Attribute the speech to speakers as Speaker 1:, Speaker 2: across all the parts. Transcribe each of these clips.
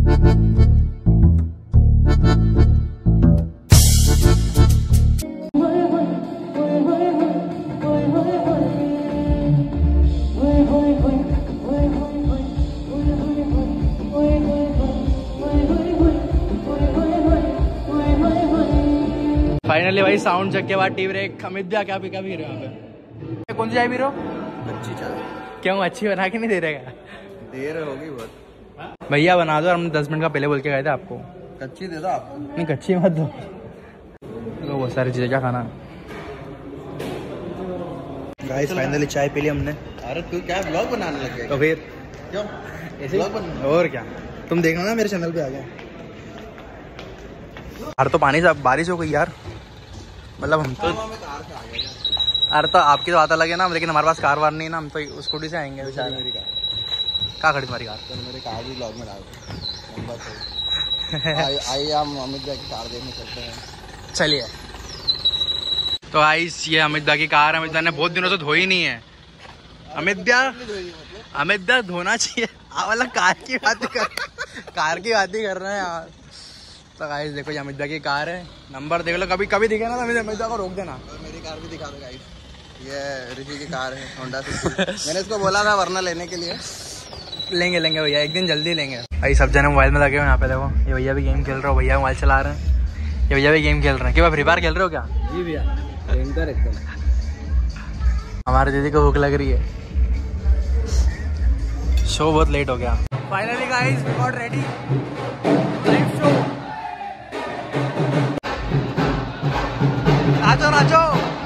Speaker 1: Finally भाई sound check के बाद टी ब्रेक। अमित भैया क्या पी रहे हो यहाँ पे? कौन सी चाय पी रहे हो?
Speaker 2: अच्छी चाय।
Speaker 1: क्यों अच्छी बना के नहीं दे रहेगा?
Speaker 2: देर होगी बहुत।
Speaker 1: भैया बना दो, हमने 10 मिनट का पहले बोल के गए थे आपको।
Speaker 2: कच्ची दे दो आप।
Speaker 1: नहीं कच्ची मत दो, बहुत सारी चीजें क्या खाना। गाइस फाइनली चाय पी ली हमने।
Speaker 2: अरे तू क्या ब्लॉग बनाने लग गया?
Speaker 1: तो फिर
Speaker 2: क्यों
Speaker 1: ऐसे
Speaker 2: ब्लॉग बना?
Speaker 1: और क्या, तुम देखना ना मेरे चैनल पे आ गए। यार तो पानी से बारिश हो गई यार, मतलब हम तो अरे तो आपकी तो बात अलग है ना, लेकिन हमारे पास कार वार नहीं है ना, हम तो स्कूटी से आएंगे।
Speaker 2: मेरी कार
Speaker 1: क्या खड़ी तुम्हारी कार?
Speaker 2: तो मेरी कार भी ब्लॉग में डाल आइए हम अमित भाई की कार देखने चलते हैं।
Speaker 1: चलिए। तो आइस ये अमित दा की कार, अमित दा ने बहुत दिनों से धोई नहीं है। अमित दा धोना चाहिए। वाला कार की बात कर रहे हैं यार। तो गाइस देखो ये अमित दा की कार है, नंबर देख लो, कभी दिखे ना तो अमित दा को रोक देना।
Speaker 2: और मेरी कार भी दिखा दो गाइस, ये ऋषि की कार है होंडा सिटी। मैंने इसको बोला था वरना लेने के लिए।
Speaker 1: लेंगे भैया, एक दिन जल्दी लेंगे भाई। सब जने मोबाइल में लगे हुए यहाँ पे देखो, ये भैया भी गेम खेल रहे हो, भैया मोबाइल चला रहे हैं, ये भैया भी गेम खेल रहे हैं। क्या फ्री फायर खेल रहे हो क्या?
Speaker 2: जी भैया भयंकर एकदम।
Speaker 1: हमारी दीदी को भूख लग रही है। शो बहुत लेट हो गया। Finally guys we got ready, live show. Rajo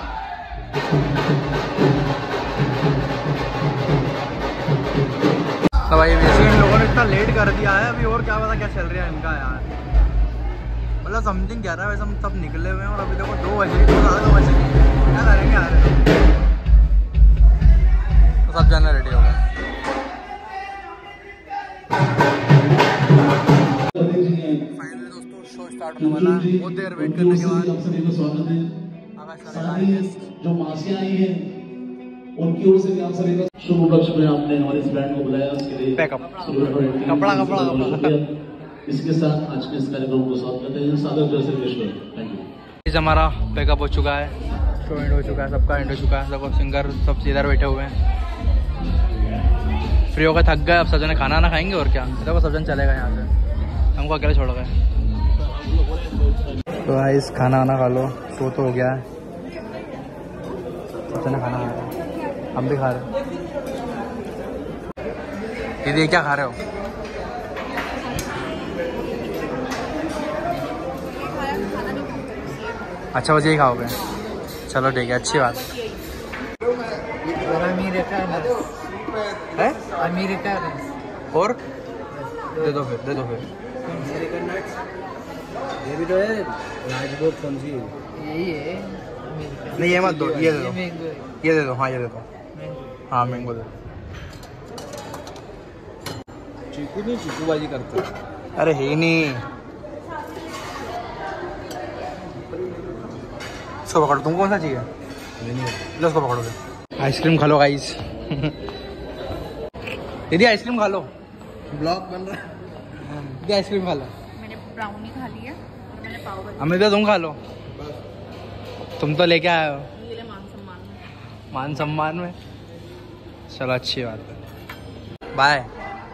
Speaker 1: तो भाई वैसे इन लोगों ने इतना लेट कर दिया है, अभी और क्या पता क्या चल रहा है इनका यार। मतलब समथिंग 11 बजे हम सब निकले हुए हैं और अभी देखो 2 बजे, 2 बजे क्या करेंगे यार। तो सब जाना रेडी हो गए। फाइनली दोस्तों शो स्टार्ट होने वाला है, बहुत देर वेट करने के बाद
Speaker 3: जो मासियां आई हैं उनकी ओर से भी आप सभी का शुभ उपलक्ष्य में आपने हमारे इस ब्रांड को बुलाया, उसके लिए कपड़ा इसके साथ आज के इस कार्यक्रम को समाप्त करते हैं। सादर जय श्री थैंक यू।
Speaker 1: हमारा पैकअप हो चुका है, शो एंड हो चुका है, सबका एंड हो चुका है। सबको सिंगर सब इधर बैठे हुए हैं, फ्री होकर थक गए। अब सब जने खाना ना खाएंगे और क्या, देखो सब जन चलेगा यहाँ से, हमको अकेले छोड़ गए। तो भाई इस खाना वाना खा लो, शो तो हो गया है, सब जने खाना खा रहे हैं, हम भी खा रहे हैं। दीदी क्या खा रहे हो? अच्छा बस यही खाओगे, चलो ठीक है, अच्छी बात है।
Speaker 4: अमेरिका
Speaker 1: और दे दो फिर
Speaker 2: ये भी तो है राजभोग कौन सी
Speaker 4: यही है।
Speaker 1: नहीं ये मत दो, ये दे दो, हाँ ये दे दो, हाँ मैंगो दे दो।
Speaker 2: चीकू नहीं, चीकू बाजी करता है।
Speaker 1: अरे है नहीं, इसको पकड़ो, तुमको कौन सा चाहिए? लो उसको पकड़ो। आइसक्रीम खा लो गाइस। दीदी आइसक्रीम खा लो,
Speaker 2: ब्लॉग बन रहा है।
Speaker 1: दीदी आइसक्रीम खा लो।
Speaker 5: मैंने ब्राउनी खा लिया और मैंने पाव भाजी।
Speaker 1: अमित तुम खा लो, तुम तो लेके आए हो
Speaker 5: मेरे मान
Speaker 1: मान सम्मान में। चलो अच्छी बात है, बाय।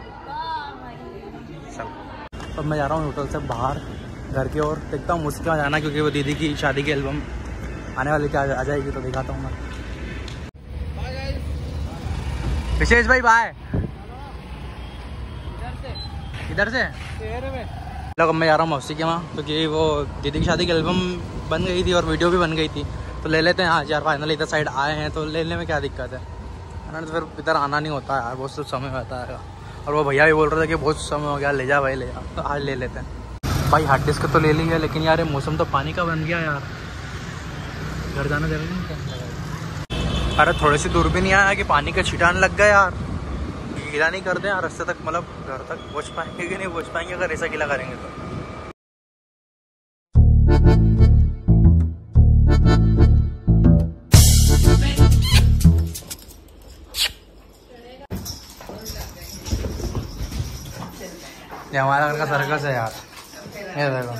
Speaker 1: अब मैं जा रहा हूँ होटल से बाहर घर की ओर, देखता हूँ मुझसे वहाँ जाना, क्योंकि वो दीदी की शादी की एल्बम आने वाली क्या आ जाएगी, तो दिखाता हूँ मैं। विशेष भाई बाय। इधर से लोग, मैं जा रहा हूँ मौसी के वहाँ, क्योंकि वो दीदी की शादी की एल्बम बन गई थी और वीडियो भी बन गई थी, तो ले लेते हैं आज यार। फाइनली इधर साइड आए हैं तो लेने में क्या दिक्कत है, तो फिर इधर आना नहीं होता यार, बहुत समय होता है। और वो भैया भी बोल रहे थे कि बहुत समय हो गया, ले जा भाई ले जा, तो आज ले लेते हैं भाई। हार्ड डिस्क तो ले ली है, लेकिन यार मौसम तो पानी का बन गया यार, घर जाना जरूरी नहीं। अरे थोड़ी सी दूर भी नहीं आया कि पानी का छिटाने लग गया यार। गीला नहीं करते यार रास्ते तक, मतलब घर तक पहुँच पाएंगे कि नहीं पहुँच पाएंगे अगर ऐसा गीला करेंगे तो। ये हमारा घर का सर्कस है यार, ये देखो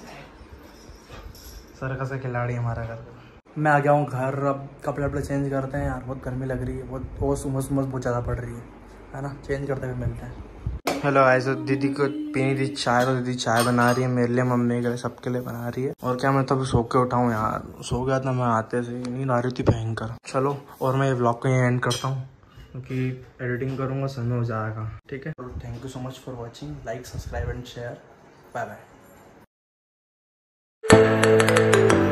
Speaker 1: सर्कस का खिलाड़ी हमारा घर का। मैं आ गया हूँ घर, अब कपड़े वपड़े चेंज करते हैं यार, बहुत गर्मी लग रही है, बहुत उमस बहुत ज़्यादा पड़ रही है ना। चेंज करते हुए मिलते हैं। हेलो गाइस, दीदी को पीनी थी चाय तो दीदी चाय बना रही है मेरे लिए, मम्मी के लिए, सबके लिए बना रही है। और क्या मैं तब सो के उठाऊँ यार, सो गया था मैं आते से, नींद आ रही थी भयंकर। चलो और मैं ये व्लॉग को यहीं एंड करता हूँ क्योंकि एडिटिंग करूँगा समय हो जाएगा, ठीक है। Thank you so much for watching, like subscribe and share, bye bye.